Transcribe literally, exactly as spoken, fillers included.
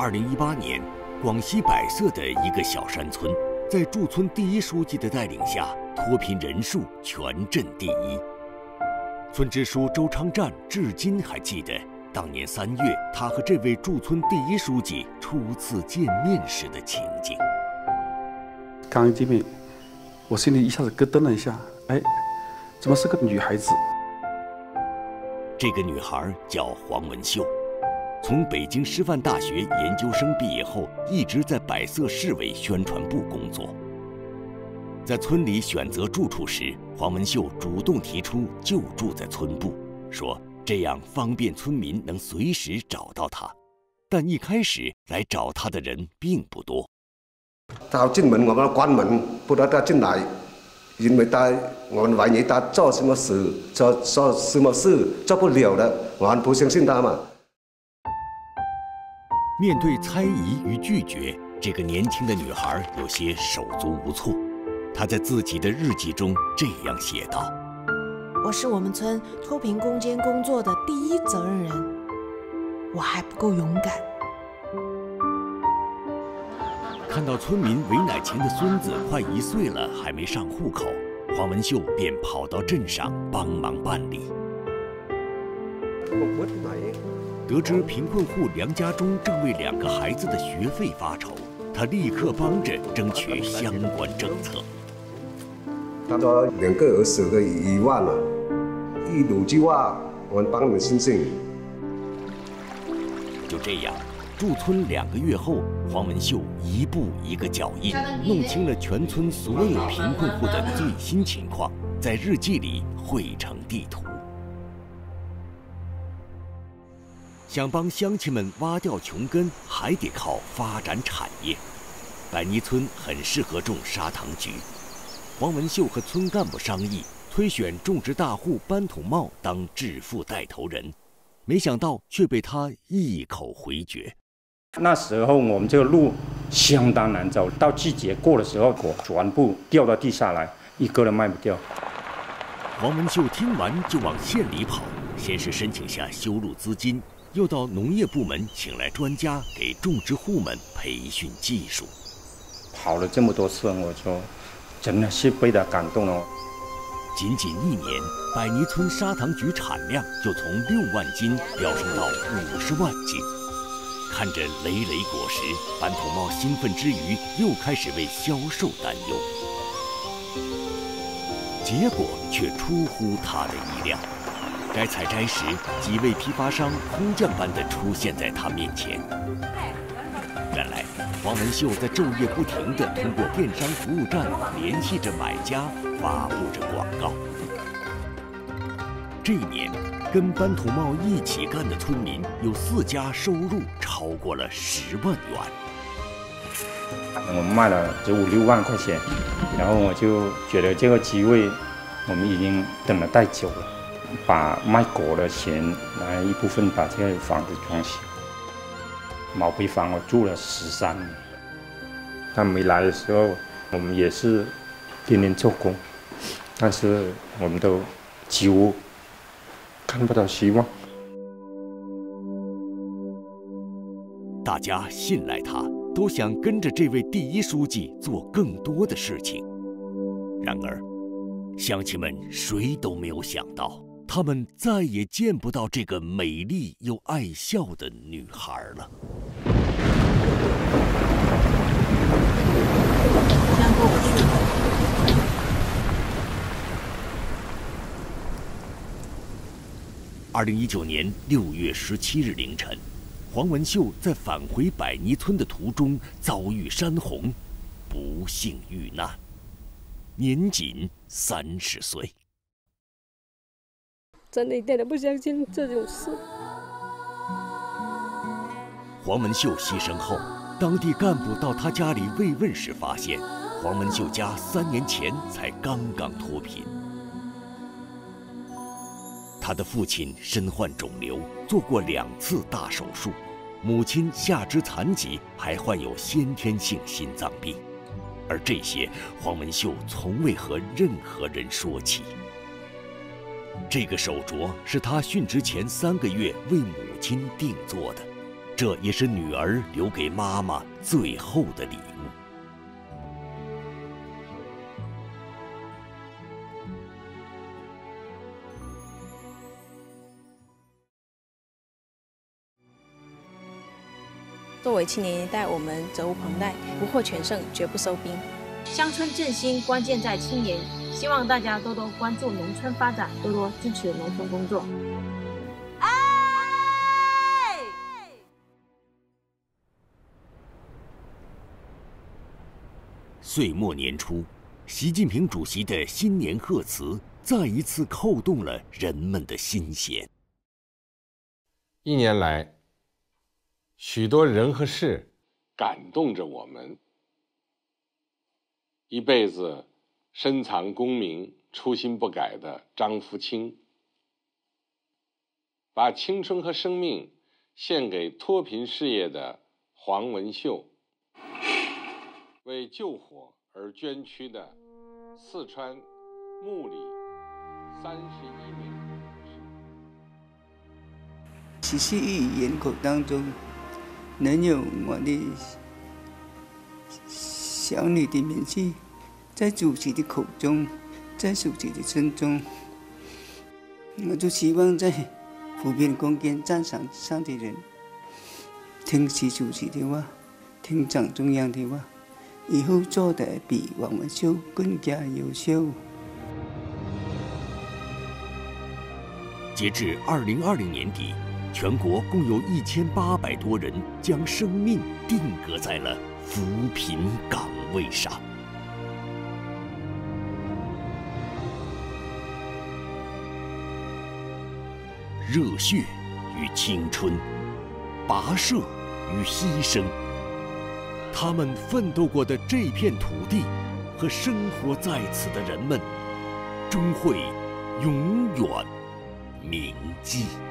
二零一八年，广西百色的一个小山村，在驻村第一书记的带领下，脱贫人数全镇第一。村支书周昌战至今还记得，当年三月，他和这位驻村第一书记初次见面时的情景。 刚一见面，我心里一下子咯噔了一下，哎，怎么是个女孩子？ 这个女孩叫黄文秀，从北京师范大学研究生毕业后，一直在百色市委宣传部工作。在村里选择住处时，黄文秀主动提出就住在村部，说这样方便村民能随时找到她。但一开始来找她的人并不多。 他进门，我们关门，不让他进来，因为他我们怀疑他做什么事，做做什么事做不了的，我们不相信他嘛。 面对猜疑与拒绝，这个年轻的女孩有些手足无措。她在自己的日记中这样写道：“ 我是我们村脱贫攻坚工作的第一责任人，我还不够勇敢。” 看到村民韦乃琴的孙子快一岁了还没上户口，黄文秀便跑到镇上帮忙办理。得知贫困户梁家忠正为两个孩子的学费发愁，他立刻帮着争取相关政策。 他说两个儿子的一万了，一如计划，我们帮你们申请。 就这样。驻村两个月后，黄文秀一步一个脚印，弄清了全村所有贫困户的最新情况，在日记里绘成地图。想帮乡亲们挖掉穷根，还得靠发展产业。百泥村很适合种砂糖橘。黄文秀和村干部商议，推选种植大户班统茂当致富带头人，没想到却被他一口回绝。 那时候我们这个路相当难走，到季节过的时候，果全部掉到地下来，一个人卖不掉。 黄文秀听完就往县里跑，先是申请下修路资金，又到农业部门请来专家给种植户们培训技术。 跑了这么多次，我说真的是被他感动了。 仅仅一年，百泥村砂糖橘产量就从六万斤飙升到五十万斤。看着累累果实，班统茂兴奋之余，又开始为销售担忧。结果却出乎他的意料，该采摘时，几位批发商空降般的出现在他面前。原来，黄文秀在昼夜不停地通过电商服务站联系着买家，发布着广告。这一年，跟班统茂一起干的村民有四家收入超过了十万元。 我们卖了这五六万块钱，然后我就觉得这个机会我们已经等了太久了，把卖果的钱拿一部分把这个房子装修。毛坯房我住了十三年，他没来的时候，我们也是天天做工，但是我们都几乎看不到希望。 大家信赖他，都想跟着这位第一书记做更多的事情。然而，乡亲们谁都没有想到，他们再也见不到这个美丽又爱笑的女孩了。二零一九年六月十七日凌晨，黄文秀在返回百泥村的途中遭遇山洪，不幸遇难，年仅三十岁。 真的一点都不相信这种事。 黄文秀牺牲后，当地干部到他家里慰问时发现，黄文秀家三年前才刚刚脱贫。他的父亲身患肿瘤，做过两次大手术；母亲下肢残疾，还患有先天性心脏病。而这些，黄文秀从未和任何人说起。这个手镯是他殉职前三个月为母亲定做的， 这也是女儿留给妈妈最后的礼物。 作为青年一代，我们责无旁贷，不获全胜，绝不收兵。 乡村振兴关键在青年，希望大家多多关注农村发展，多多支持农村工作。 岁末年初，习近平主席的新年贺词再一次扣动了人们的心弦。 一年来，许多人和事感动着我们。一辈子深藏功名、初心不改的张福清，把青春和生命献给脱贫事业的黄文秀，为救火而捐躯的四川木里三十一名人士。十四亿人口当中，能有我的小女的名字在主席的口中，在主席的心中，我就希望在扶贫攻坚战场上的人听习主席的话，听党中央的话，以后做得比王文秀更加优秀。 截至二零二零年底，全国共有一千八百多人将生命定格在了扶贫岗位上。热血与青春，跋涉与牺牲，他们奋斗过的这片土地和生活在此的人们，终会永远铭记。